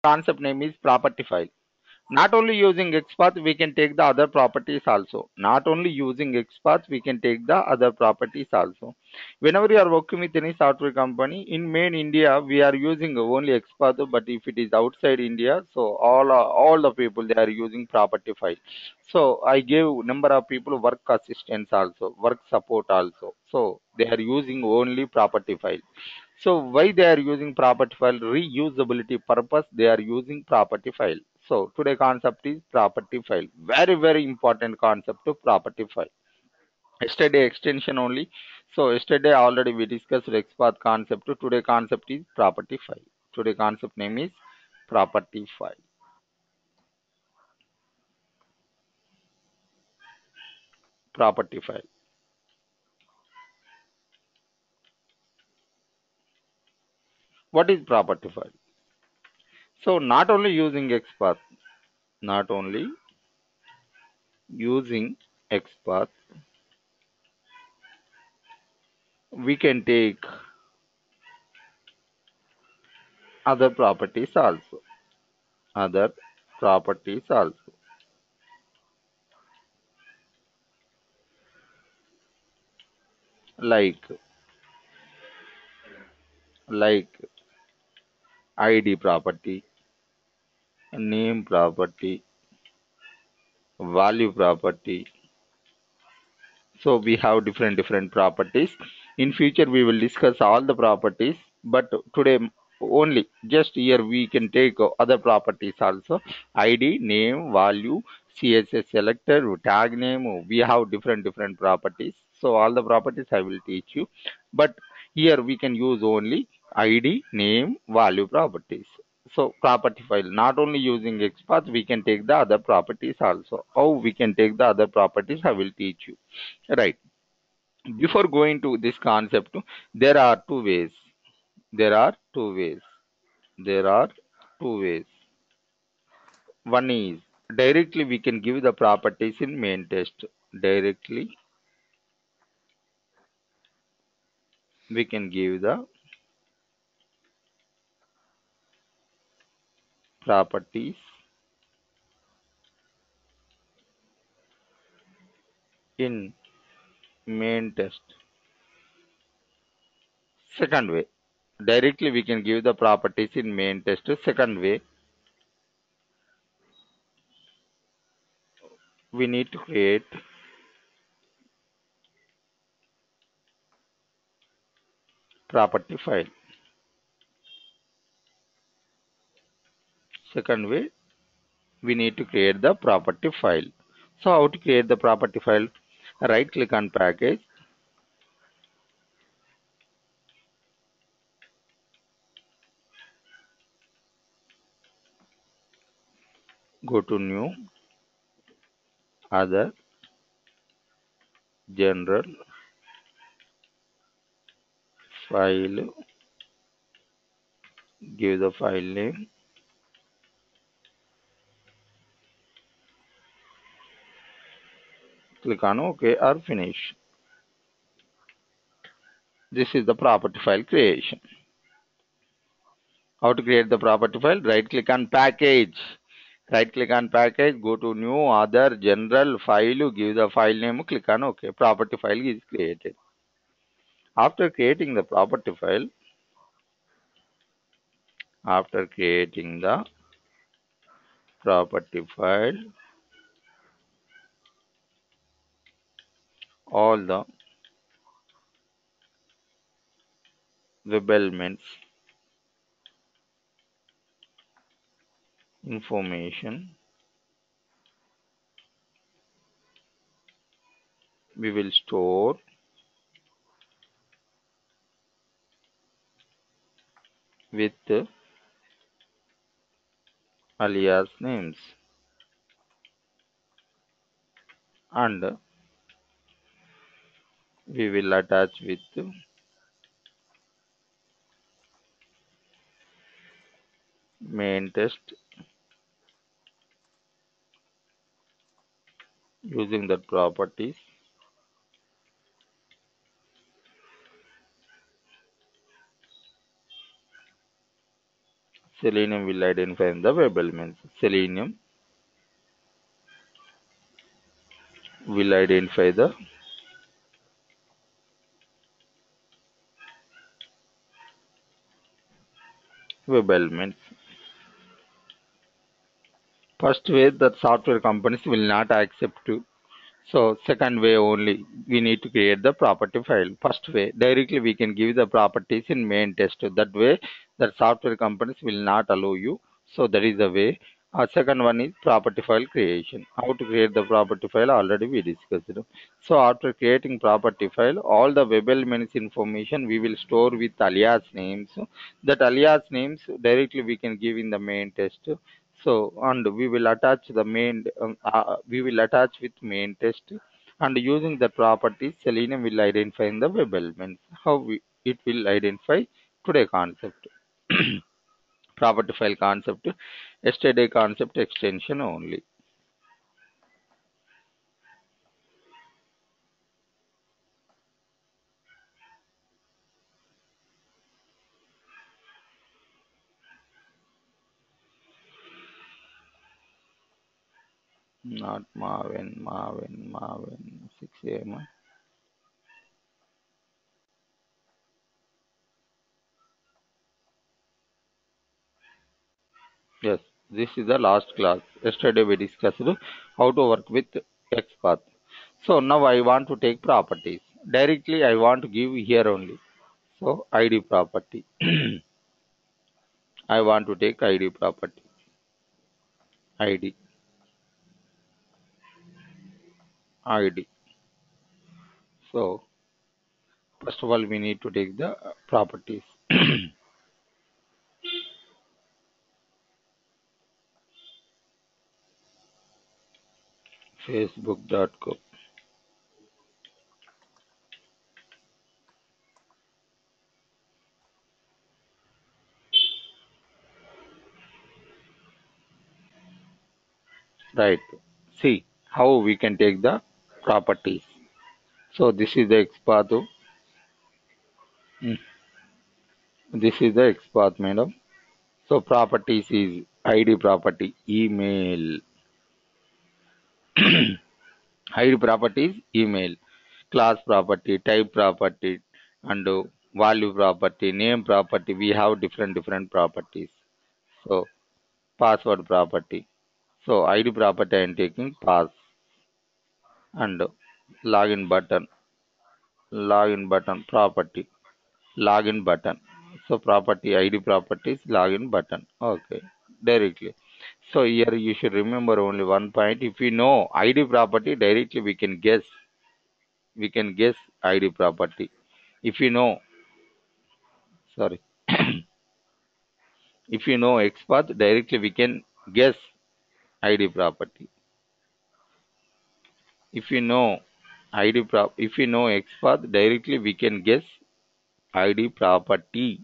Concept name is property file. Not only using XPath, we can take the other properties also. Not only using XPath, we can take the other properties also. Whenever you are working with any software company, in main India, we are using only XPath, but if it is outside India, so all the people, they are using property file. So I gave number of people work assistants also, work support also. So they are using only property file. So why they are using property file? Reusability purpose, they are using property file. So today concept is property file. Very, very important concept to property file. Yesterday extension only. So yesterday already we discussed XPath concept. Today concept is property file. Today concept name is property file. Property file. What is property file? So not only using XPath, not only using XPath, we can take other properties also. Other properties also, like like id property, name property, value property. So we have different properties. In future we will discuss all the properties, but today only just here we can take other properties also. Id, name, value, css selector, tag name. We have different properties. So all the properties I will teach you, but here we can use only id, name, value properties. So property file, not only using XPath, we can take the other properties also. How we can take the other properties, I will teach you. Right. Before going to this concept, there are two ways. There are two ways. There are two ways. One is directly we can give the properties in main test. Directly we can give the properties in main test. Second way, directly we can give the properties in main test. Second way, we need to create property file. Second way, we need to create the property file. So how to create the property file? Right click on package, go to new, other, general, file, give the file name, click on OK or finish. This is the property file creation. How to create the property file? Right click on package. Right click on package, go to new, other, general, file, give the file name, click on OK. Property file is created. After creating the property file, after creating the property file, all the web elements information we will store with alias names, and we will attach with main test using the properties. Selenium will identify the web elements. Selenium will identify the web elements. First way that software companies will not accept to. So second way only we need to create the property file. First way directly we can give the properties in main test. That way that software companies will not allow you. So that is the way. Second one is property file creation. How to create the property file already we discussed. So after creating property file, all the web elements information we will store with alias names. That alias names directly we can give in the main test. So and we will attach the we will attach with main test, and using the properties Selenium will identify in the web elements. It will identify today concept. Property file concept, yesterday concept extension only. Not Marvin 6 a.m. Yes, this is the last class. Yesterday we discussed how to work with XPath. So now I want to take properties. Directly I want to give here only. So ID property. I want to take ID property. ID. ID. So first of all we need to take the properties. Facebook.com. Right. See how we can take the properties. So this is the XPath. Mm, This is the XPath, madam. So properties is ID property, email. ID properties, email. Class property, type property, and value property, name property. We have different properties. So password property. So ID property I am taking pass, and login button property, login button. So property ID properties login button. Okay, directly. So here you should remember only one point. If we know ID property directly, we can guess. We can guess ID property. If you know, sorry, if you know XPath directly, we can guess ID property. If you know if you know XPath directly, we can guess ID property.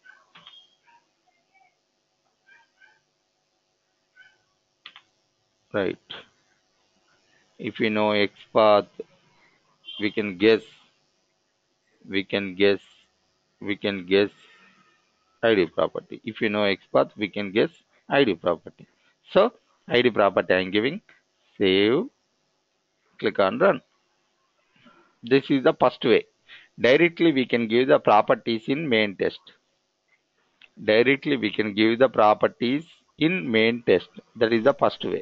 Right. If you know XPath, we can guess. We can guess. We can guess ID property. If you know XPath, we can guess ID property. So ID property I am giving. Save. Click on run. This is the first way. Directly we can give the properties in main test. Directly we can give the properties in main test. That is the first way.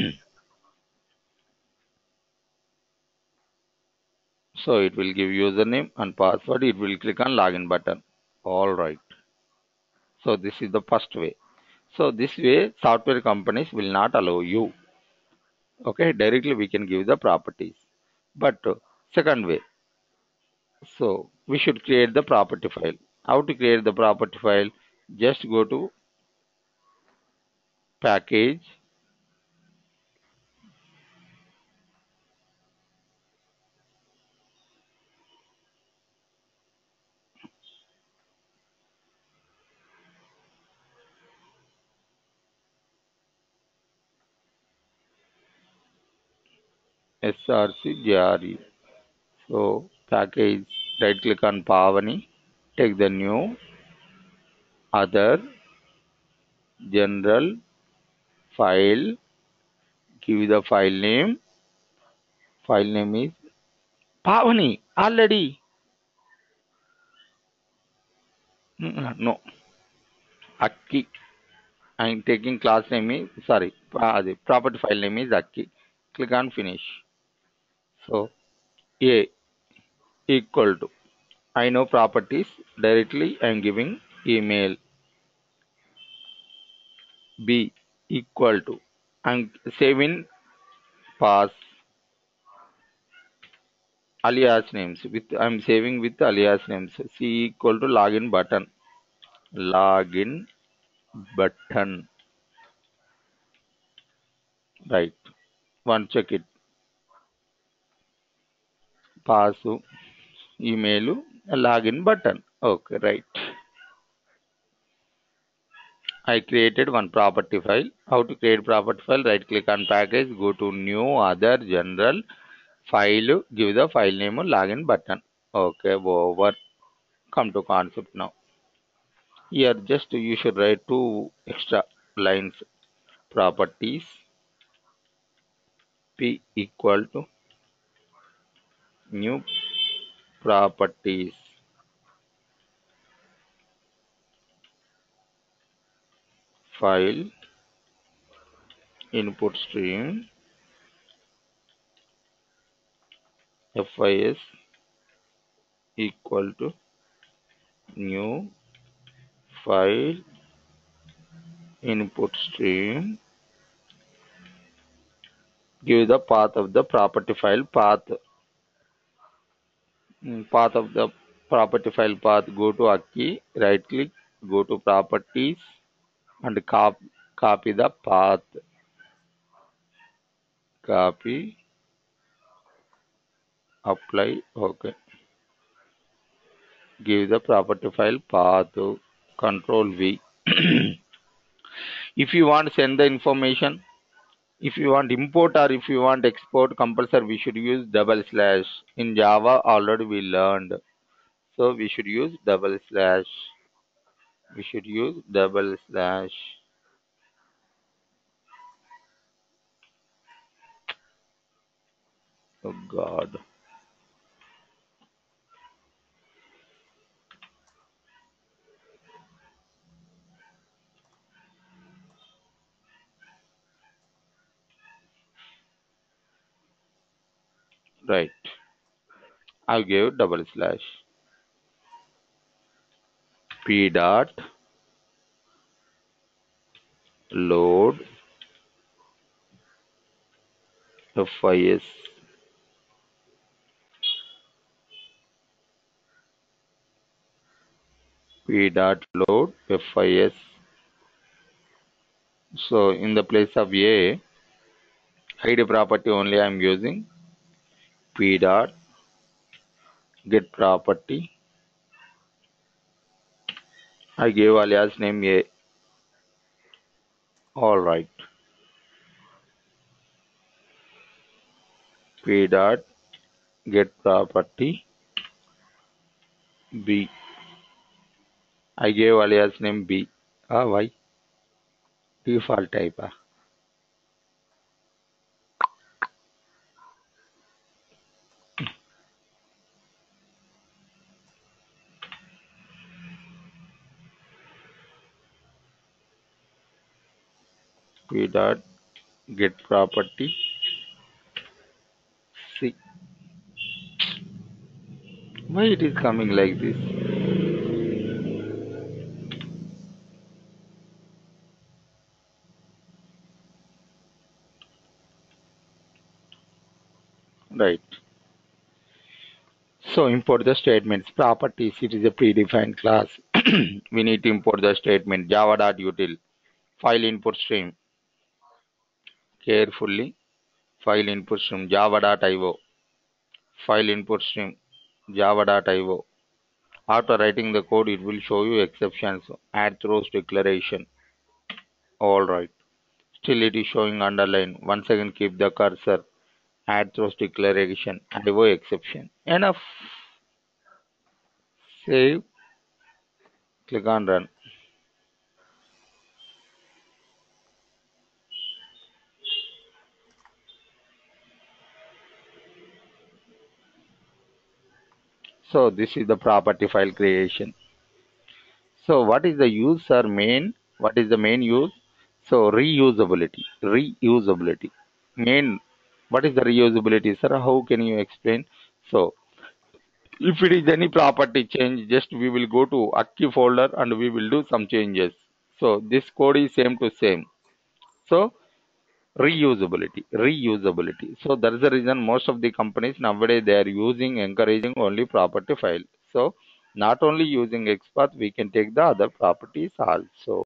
So it will give username and password. It will click on login button. All right. So this is the first way. So this way software companies will not allow you. Okay, directly we can give the properties. But second way, so we should create the property file. How to create the property file? Just go to package, srcjre. So package, right click on Pavani, take the new other, general file, give the file name. File name is Pavani already. No, Akki. I'm taking class name is sorry. The property file name is Akki. Click on finish. So A equal to I know properties directly. I'm giving email. B equal to I'm saving pass alias names with I'm saving with alias names. C equal to login button. Login button. Right. One check it. Pass email login button. Okay, right. I created one property file. How to create property file? Right click on package, go to new other general file, give the file name login button. Okay, over. Come to concept now. Here just you should write two extra lines. Properties P equal to new properties file input stream FIS equal to new file input stream. Give the path of the property file path. Path of the property file path. Go to Akki, right click, go to properties and copy the path. Copy, apply, okay. Give the property file path. Control V. If you want to send the information, if you want import or if you want export, compulsory we should use double slash. In Java already we learned. So we should use double slash. We should use double slash. Oh God. Right. I gave double slash. P dot load FIS. P dot load FIS. So in the place of A, ID property only I am using P dot get property. I gave alias name A. All right. P dot get property B. I gave alias name B. Why? Default type. P dot get property C. Why it is coming like this? Right. So import the statements. Properties, it is a predefined class. We need to import the statement java.util. File input stream. Carefully. File input stream java.io. File input stream java.io. After writing the code, it will show you exceptions. Add throws declaration. Alright. Still it is showing underline. Once again keep the cursor. Add throws declaration. IO exception. Enough. Save. Click on run. So this is the property file creation. So what is the use or main? What is the main use? So reusability. Reusability. Main. What is the reusability, sir? How can you explain? So if it is any property change, just we will go to Akki folder and we will do some changes. So this code is same to same. So reusability. So that is the reason most of the companies nowadays they are encouraging only property file. So not only using XPath, we can take the other properties also.